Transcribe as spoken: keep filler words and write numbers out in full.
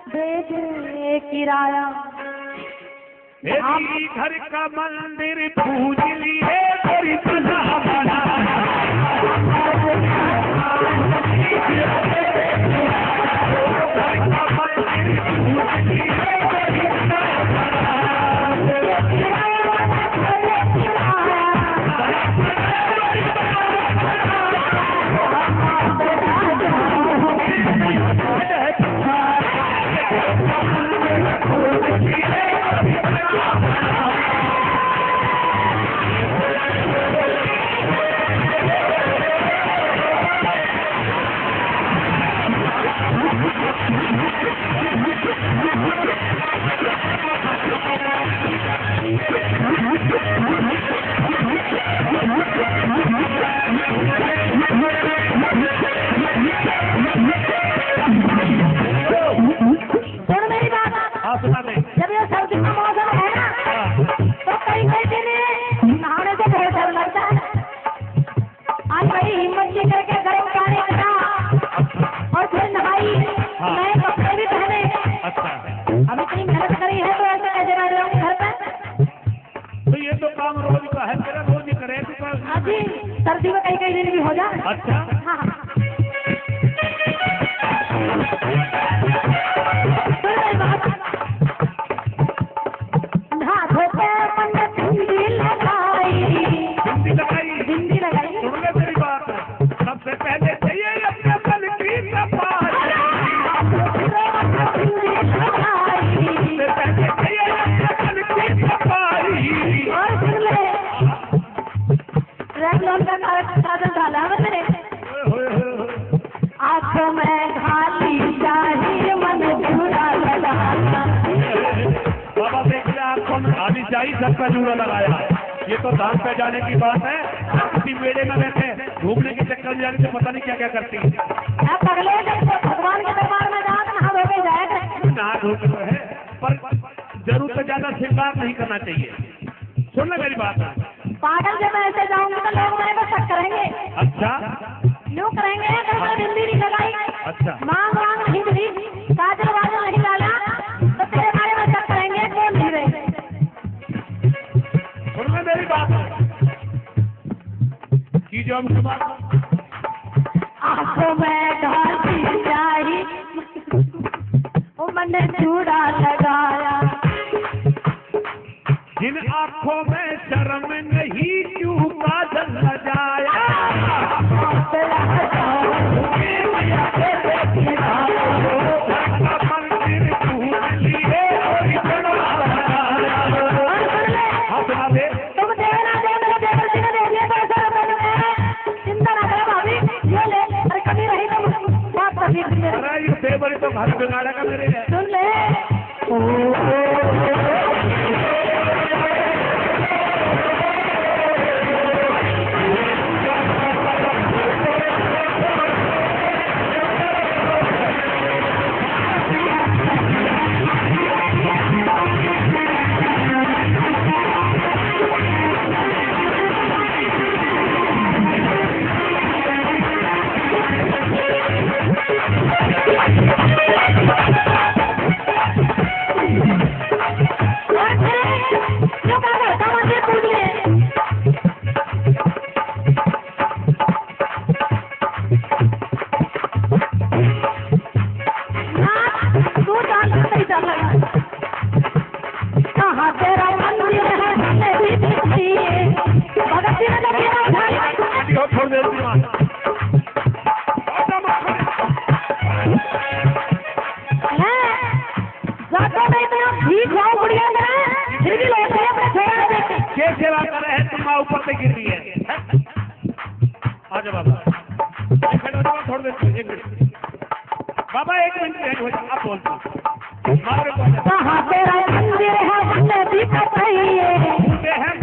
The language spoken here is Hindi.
दे दे किराया। मेरी घर का मंदिर पूज लिए तेरी सजा बना। जब ये सर्दी का मौसम है ना तो कई कई दिन नहाने से बहुत डर लगता है। आज भाई हिम्मत जी करके गर्म पानी करा और फिर नहाई, नए कपड़े भी पहने। हम इतनी मेहनत करी है तो ऐसे कैसे रह रहे होंगे घर पर? तो ये तो काम रोज का है, तेरा रोज ही करे तो। हाँ जी, सर्दी में कई कई दिन भी हो जाए। अच्छा हाँ हिंदी लगाई सुन ले मेरी बात। सबसे पहले चाहिए अपने बल की सफाई। सबसे पहले चाहिए अपने बल की सफाई। और सुन ले, रेड लोन का साधन डाला है मैंने। आंखों में खाली चाहिए मन झूला लगाना। बाबा देखिए आंखों में खाली चाहिए सबका झूला लगाया। ये तो धाम पे जाने की बात है। किसी मेले में बैठे घूमने के चक्कर में जाने से पता नहीं क्या क्या करती है। पगले भगवान के दरबार में जाओ तो नहा धो के जाएगा। नहा धो के तो है पर जरूरत से ज्यादा श्रृंगार नहीं करना चाहिए। सुन ले मेरी बात। पागल जब मैं ऐसे जाऊंगी तो लोग मेरे को शक करेंगे। अच्छा यूँ करेंगे तो बिंदी नहीं लगाई, अच्छा मांग मांग नहीं दी, काजल वाजल नहीं डाला तो तेरे बारे में शक करेंगे। कौन नहीं रहे? सुन ले मेरी बात की जो हम आंखों में ढालती चाहिए वो मैंने चूड़ा लगाया। जिन आंखों में शर्म नहीं क्यों काजल लगाया। मंदिर पूज लिए तुम देना दे मेरे देवर जी ने दे दिया तो ऐसा मैंने चिंता ना करो भाभी, ये ले। अरे कभी रही तो बात कभी देवर तो घर बिगाड़ा का मेरे। सुन ले सेवा कर रहे हैं तुम माँ ऊपर से गिर रही है। आजा बाबा छोड़ दे एक मिनट। बाबा एक मिनट आप बोलते कहाँ तेरा मंदिर है